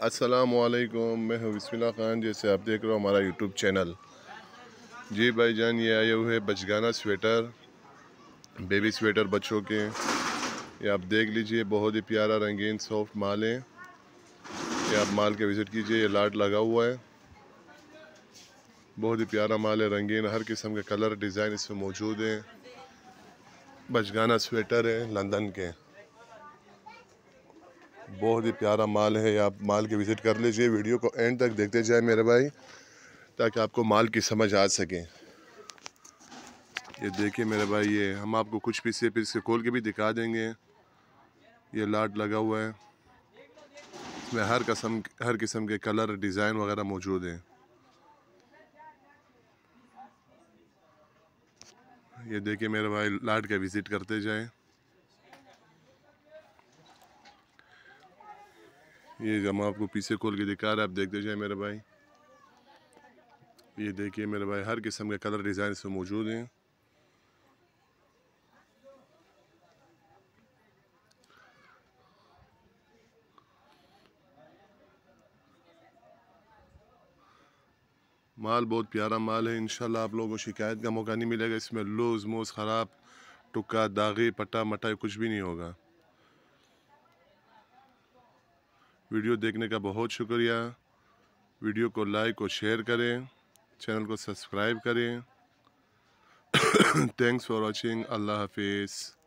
अस्सलामुअलैकुम, मैं हूँ बिस्मिल्लाह खान। जैसे आप देख रहे हो हमारा यूट्यूब चैनल। जी भाईजान, ये आए हुए बचगाना स्वेटर, बेबी स्वेटर बच्चों के। ये आप देख लीजिए, बहुत ही प्यारा रंगीन सॉफ्ट माल है। ये आप माल के विज़िट कीजिए, ये लाट लगा हुआ है। बहुत ही प्यारा माल है, रंगीन, हर किस्म के कलर डिज़ाइन इसमें मौजूद हैं। बचगाना स्वेटर है लंदन के, बहुत ही प्यारा माल है। आप माल के विज़िट कर लीजिए, वीडियो को एंड तक देखते जाए मेरे भाई, ताकि आपको माल की समझ आ सके। ये देखिए मेरे भाई, ये हम आपको कुछ पीस से खोल के भी दिखा देंगे। ये लाट लगा हुआ है, इसमें हर किस्म के कलर डिज़ाइन वगैरह मौजूद हैं। ये देखिए मेरे भाई, लाट का विज़िट करते जाएं। ये हम आपको पीछे खोल के दिखा रहे हैं, आप देखते जाएं मेरे भाई। ये देखिए मेरे भाई, हर किस्म के कलर डिज़ाइन इसमें मौजूद हैं। माल बहुत प्यारा माल है। इंशाल्लाह आप लोगों को शिकायत का मौका नहीं मिलेगा। इसमें लूज़ मूज़ ख़राब, टुक्का, दागी, पट्टा मटा कुछ भी नहीं होगा। वीडियो देखने का बहुत शुक्रिया। वीडियो को लाइक और शेयर करें, चैनल को सब्सक्राइब करें। Thanks for watching. अल्लाह हाफिज़।